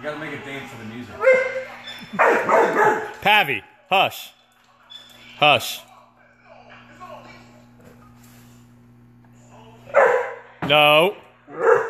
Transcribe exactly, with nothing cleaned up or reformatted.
gotta make a dance for the music. Pavi, hush. Hush. No.